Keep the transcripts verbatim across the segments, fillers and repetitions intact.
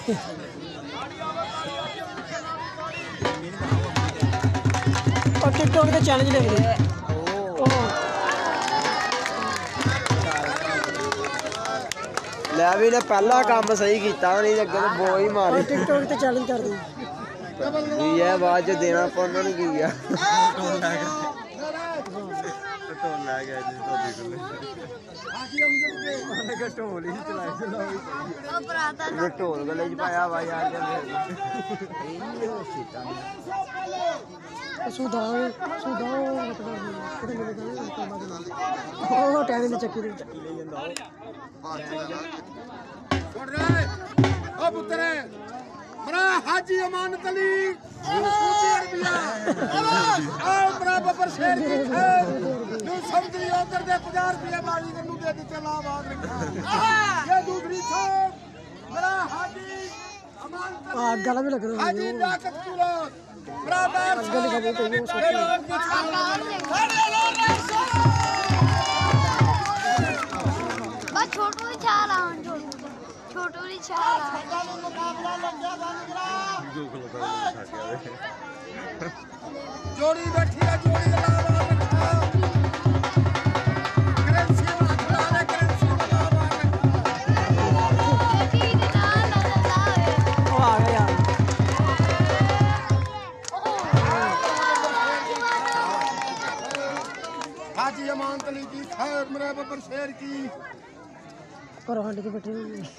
और टिकटॉक के चैलेंज ले रहे ले भी ने पहला काम सही किया नहीं अगे तो बो ही मारी टिकटॉक ते चैलेंज कर दी की है बाद च देना पा उन्होंने की है ढोल गले च पाया वा यार सुधाओ सुधाओ ओ टैनी ने चक्की दे छोड़ रे ओ पुत्र बड़ा हाजी अमानत अली सऊदी अरबिया आओ बड़ा बबर शेर की खैर नु समुद्री उधर दे पचास रुपए बाजी कनु दे दी चला आवाज रखा ये दूसरी छोड़ बड़ा हाजी अमानत आ गला भी लग रहा है हाजी ताकत कुलो बराबर गले का वो तो वो बस छोटू ही छा रहा हूं छोटू छोटू ही छा रहा मुकाबला लग गया जोड़ी बैठी है जोड़ी लगा रखा करेंसी में खड़ा है करेंसी लगा रखा ओ आ गया यार हाजी अमानत अली की खैर मेरे बबर शेर की और हंड के बैठे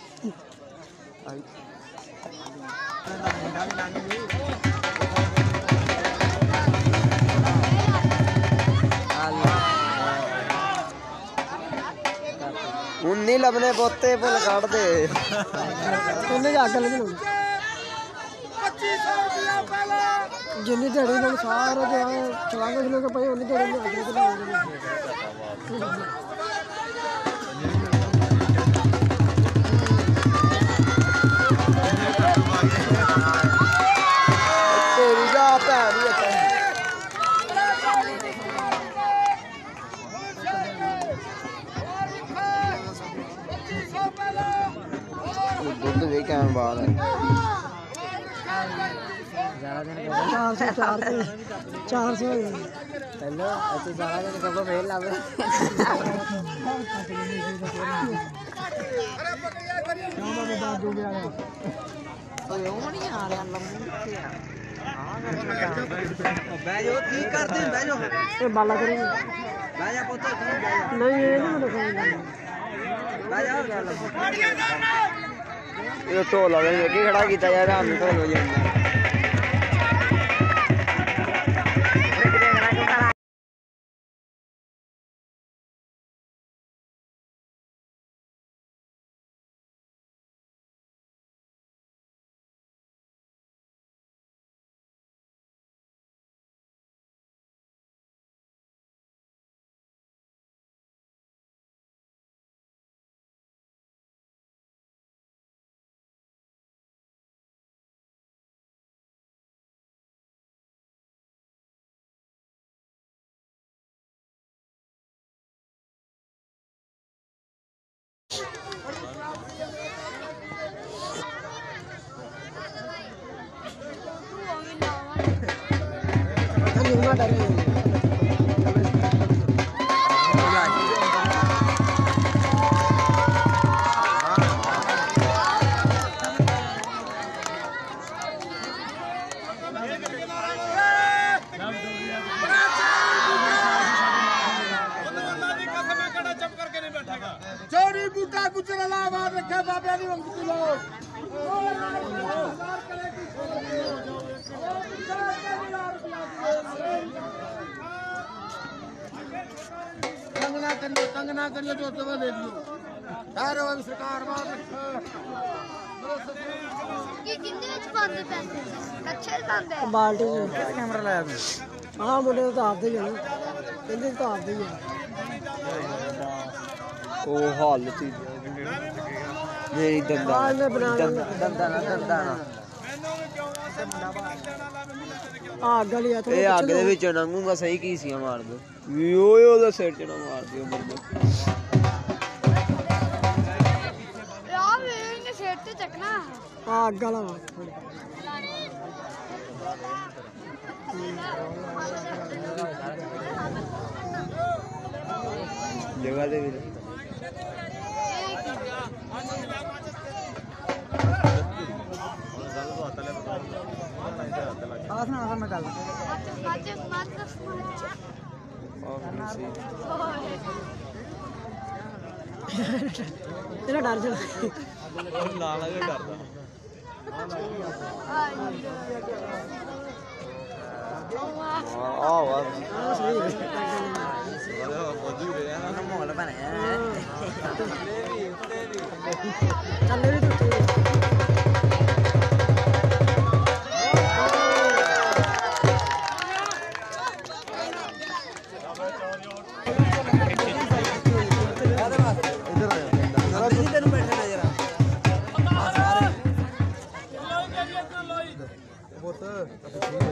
उन्नी लबने पोते पुल काट दे उन्हें आग लगी लोग पच्चीस सौ रुपया पहला जिन्नी दिहाड़ी लोग सारे जो चलांगे लोग भाई उन्नी दिहाड़ी में आग लगी तेरी जा भैन ही है दुध भी कैम बाहर है चार सौ चार सौ चार सौ हेलो अच्छा सारा दिन कब फेल लावे बैजो ठीक कर दे बैजो ये बाला करेंगे बैजा पुत्र ठीक बैजा नहीं ये नहीं मतलब बैजा ये ढोल वाले ने की खड़ा किया यार हम ढोल हो जाएंगे जोड़ी बूटा गुजरला आवाज रखे बाबे नी वंग किलो तंगना करियो तंगना करियो जो तो दे दियो सारो सरकार बात रखे कि किंदे विच पांदे पैसे अच्छे पांदे बाल्टी कैमरा लाया तू हाँ मुंडे तो आपदे ही है कहंदे तो आपदे ही है ओ हाल थी मेरी दंदा दंदा ना दंदा ना आ गली है ए आग दे विच नंगूंगा सही की सी मार दो ओए ओदा सिर च ना मार दियो मर दो यार ये ਗੇਟ ਤੇ ਚੱਕਣਾ ਆ ਅੱਗ ਵਾਲਾ ਵਾ। ਜਗ੍ਹਾ ਦੇ ਵੀ ਆਹ ਸੁਣਾ ਫਿਰ ਮੈਂ ਗੱਲ ਮੱਝ ਮੱਝ ਮੱਝ ਇਹਦਾ ਡਰ ਜਾ ਲਾ ਲਾ ਕੇ ਕਰਦਾ ਆ ਵਾ ਮੌਜੂਦ ਹੈ ਨਾ ਮੋਲ ਬਣਿਆ ਚੱਲੇ ਵੀ ਟੁੱਟੇ ਤੈਨੂੰ ਬੈਠਣਾ ਜਰਾ ਆ ਸਾਰੇ